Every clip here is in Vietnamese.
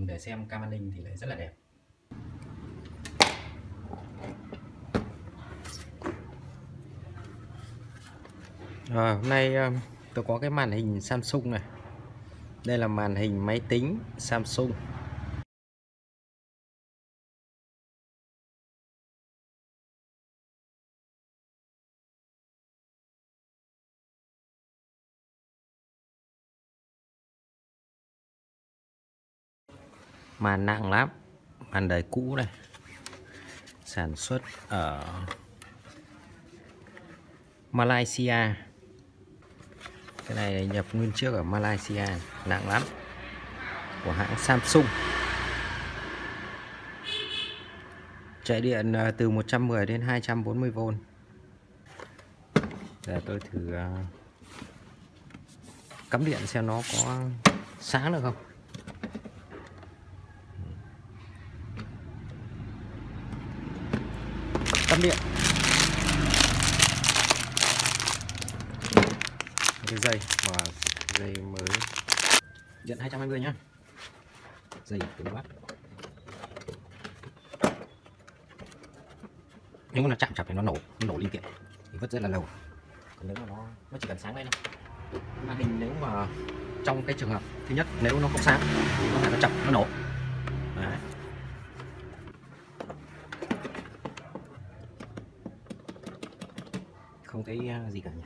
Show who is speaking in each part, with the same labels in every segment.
Speaker 1: để xem cam an ninh thì lại rất là đẹp.
Speaker 2: Rồi, hôm nay tôi có cái màn hình Samsung này. Đây là màn hình máy tính Samsung. Màn nặng lắm, màn đời cũ này, sản xuất ở Malaysia. Cái này nhập nguyên chiếc ở Malaysia, nặng lắm, của hãng Samsung. Chạy điện từ 110 đến 240V. Giờ tôi thử cắm điện xem nó có sáng được không. Cắm điện. Cái dây và dây mới điện 220 nhá. Dây cứng quá. Nếu mà nó chạm chập thì nó nổ linh kiện thì vứt rất là lâu. Còn nếu mà nó chỉ cần sáng lên thôi. Màn hình nếu mà trong cái trường hợp thứ nhất, nếu nó không sáng thì có thể nó chập, nó nổ. Đấy. Không thấy gì cả nhỉ.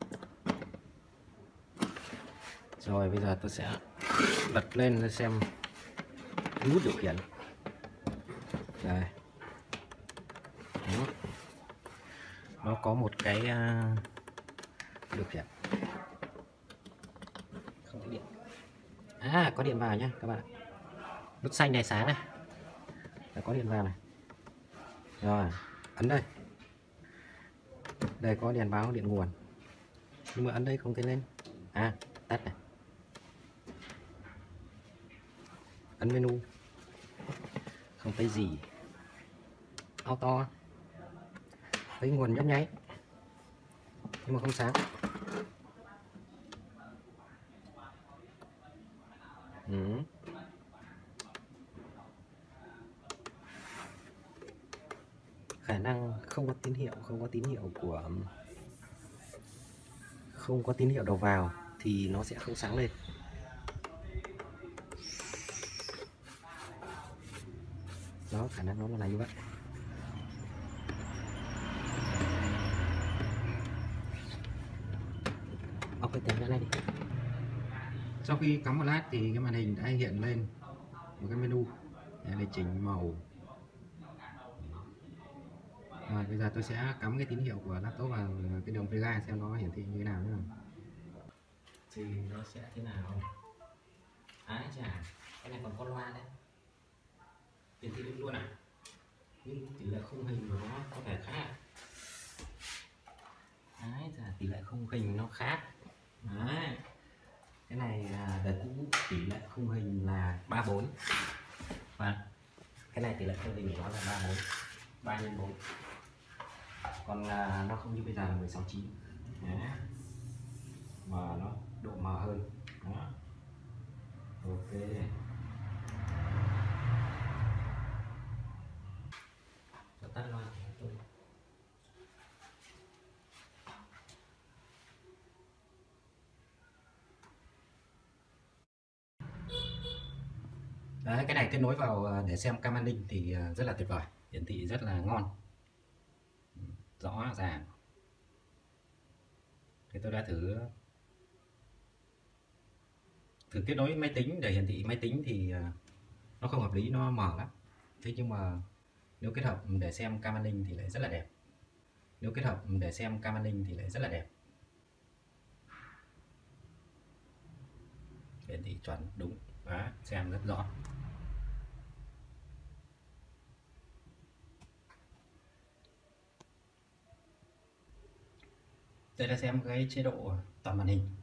Speaker 2: Rồi bây giờ tôi sẽ bật lên để xem nút điều khiển. Đây. Đó. Nó có một cái điều khiển. Không thấy điện. À, có điện vào nhá các bạn. Nút xanh này sáng này. Đã có điện vào này. Rồi, ấn đây. Đây có đèn báo điện nguồn. Nhưng mà ấn đây không thấy lên. À, tắt này. Ấn menu. Không thấy gì. Auto. Thấy nguồn nhấp nháy. Nhưng mà không sáng. Khả năng không có tín hiệu, không có tín hiệu đầu vào thì nó sẽ không sáng lên. Đó, khả năng nó là như vậy. Bóc cái tem này đi. Sau khi cắm một lát thì cái màn hình đã hiện lên một cái menu để chỉnh màu. Rồi bây giờ tôi sẽ cắm cái tín hiệu của laptop vào cái đồng Vega xem nó hiển thị như thế nào nữa. Thì nó sẽ thế nào? Ái chà, cái này còn có loa đấy. Hiển thị luôn à? Nhưng tỷ lệ khung hình của nó có vẻ khác. Ái chà, tỷ lệ khung hình nó khác. Đấy. Cái này là đời cũ, tỷ lệ khung hình là 34. Và cái này tỷ lệ khung hình của nó là 34, 3 x 4. Còn nó không như bây giờ là 16:9. Đấy. Mà nó độ mờ hơn. Đó. Ok. Cho tắt loa tôi. Đấy, cái này kết nối vào để xem cam an ninh thì rất là tuyệt vời, hiển thị rất là ngon, rõ ràng. Thì tôi đã thử kết nối máy tính để hiển thị máy tính thì nó không hợp lý, nó mờ lắm. Thế nhưng mà nếu kết hợp để xem cam an ninh thì lại rất là đẹp. Hiển thị chuẩn đúng. Đó, xem rất rõ. Đây là xem cái chế độ toàn màn hình.